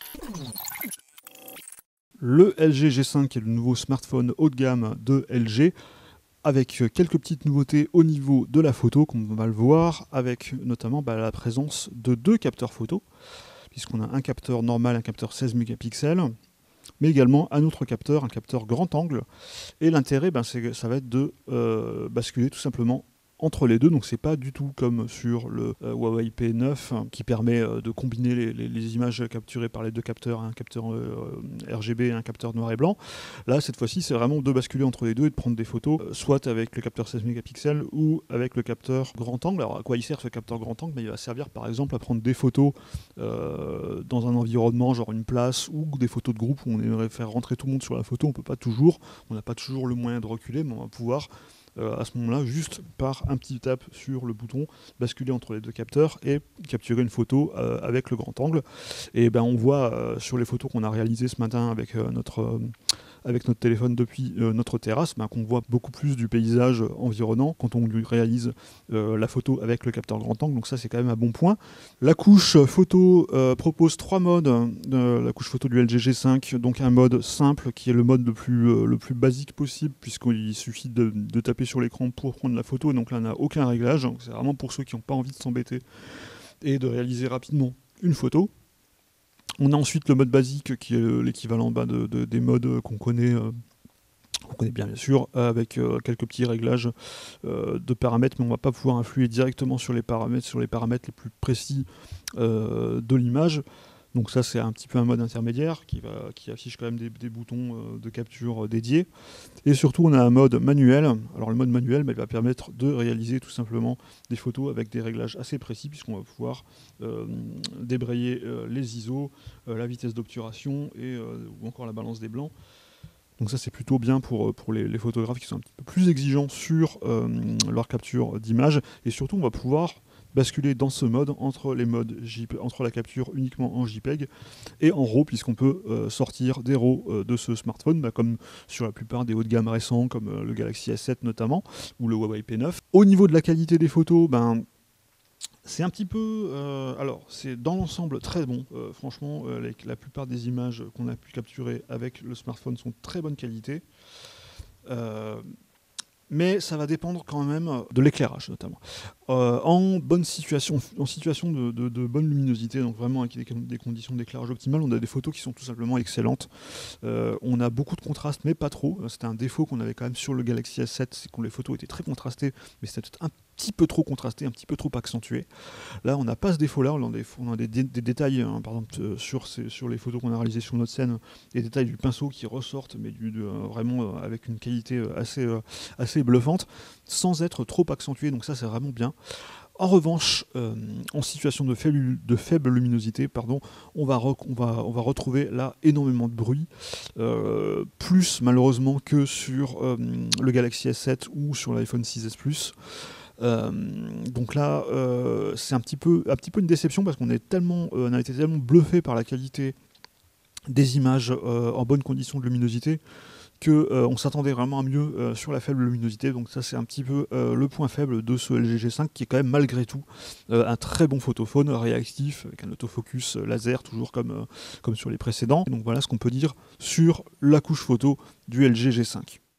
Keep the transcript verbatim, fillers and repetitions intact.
Le L G G cinq est le nouveau smartphone haut de gamme de L G, avec quelques petites nouveautés au niveau de la photo, comme on va le voir, avec notamment bah, la présence de deux capteurs photo, puisqu'on a un capteur normal, un capteur seize mégapixels, mais également un autre capteur, un capteur grand angle. Et l'intérêt, ben, c'est, ça va être de euh, basculer tout simplement entre les deux, donc c'est pas du tout comme sur le euh, Huawei P neuf hein, qui permet euh, de combiner les, les, les images capturées par les deux capteurs, un capteur euh, R G B et un capteur noir et blanc. Là, cette fois-ci, c'est vraiment de basculer entre les deux et de prendre des photos, euh, soit avec le capteur seize mégapixels ou avec le capteur grand angle. Alors, à quoi il sert ce capteur grand angle? Ben, il va servir par exemple à prendre des photos euh, dans un environnement, genre une place, ou des photos de groupe où on aimerait faire rentrer tout le monde sur la photo. On peut pas toujours, on n'a pas toujours le moyen de reculer, mais on va pouvoir Euh, à ce moment-là, juste par un petit tap sur le bouton, basculer entre les deux capteurs et capturer une photo euh, avec le grand angle. Et ben on voit euh, sur les photos qu'on a réalisées ce matin avec euh, notre euh, avec notre téléphone depuis euh, notre terrasse, ben, qu'on voit beaucoup plus du paysage environnant quand on lui réalise euh, la photo avec le capteur grand angle. Donc ça, c'est quand même un bon point. La couche photo euh, propose trois modes. Euh, la couche photo du L G G cinq, donc un mode simple qui est le mode le plus, euh, le plus basique possible, puisqu'il suffit de, de taper sur l'écran pour prendre la photo. Donc là, on n'a aucun réglage. C'est vraiment pour ceux qui n'ont pas envie de s'embêter et de réaliser rapidement une photo. On a ensuite le mode basique qui est l'équivalent bah, de, de, des modes qu'on connaît, euh, qu'on connaît bien bien sûr, avec euh, quelques petits réglages euh, de paramètres, mais on ne va pas pouvoir influer directement sur les paramètres, sur les paramètres les plus précis euh, de l'image. Donc ça, c'est un petit peu un mode intermédiaire qui, va, qui affiche quand même des, des boutons euh, de capture euh, dédiés. Et surtout, on a un mode manuel. Alors le mode manuel, bah, il va permettre de réaliser tout simplement des photos avec des réglages assez précis, puisqu'on va pouvoir euh, débrayer euh, les I S O, euh, la vitesse d'obturation et euh, ou encore la balance des blancs. Donc ça, c'est plutôt bien pour, pour les, les photographes qui sont un petit peu plus exigeants sur euh, leur capture d'image. Et surtout, on va pouvoir basculer dans ce mode entre les modes J P, entre la capture uniquement en JPEG et en RAW, puisqu'on peut euh, sortir des RAW euh, de ce smartphone, bah, comme sur la plupart des hauts de gamme récents, comme euh, le Galaxy S sept notamment, ou le Huawei P neuf. Au niveau de la qualité des photos, ben, c'est un petit peu... Euh, alors, c'est dans l'ensemble très bon. Euh, franchement, euh, les, la plupart des images qu'on a pu capturer avec le smartphone sont de très bonne qualité. Euh, mais ça va dépendre quand même de l'éclairage notamment. Euh, en bonne situation, en situation de, de, de bonne luminosité, donc vraiment avec des, des conditions d'éclairage optimales, on a des photos qui sont tout simplement excellentes. Euh, on a beaucoup de contraste, mais pas trop. C'était un défaut qu'on avait quand même sur le Galaxy S sept, c'est que les photos étaient très contrastées, mais c'était peut-être un petit peu trop contrasté, un petit peu trop accentué. Là, on n'a pas ce défaut-là, on a des, on a des, des, des détails, hein, par exemple, euh, sur, ces, sur les photos qu'on a réalisées sur notre scène, des détails du pinceau qui ressortent, mais du, de, euh, vraiment euh, avec une qualité euh, assez, euh, assez bluffante, sans être trop accentué, donc ça, c'est vraiment bien. En revanche, euh, en situation de faible, de faible luminosité, pardon, on, va on, va, on va retrouver là énormément de bruit, euh, plus malheureusement que sur euh, le Galaxy S sept ou sur l'iPhone six S Plus. Euh, donc là, euh, c'est un petit peu, un petit peu une déception parce qu'on est tellement, euh, on a été tellement bluffé par la qualité des images euh, en bonnes conditions de luminosité qu'on euh, s'attendait vraiment à mieux euh, sur la faible luminosité. Donc ça, c'est un petit peu euh, le point faible de ce L G G cinq qui est quand même malgré tout euh, un très bon photophone réactif avec un autofocus laser toujours comme, euh, comme sur les précédents. Donc voilà ce qu'on peut dire sur la couche photo du L G G cinq.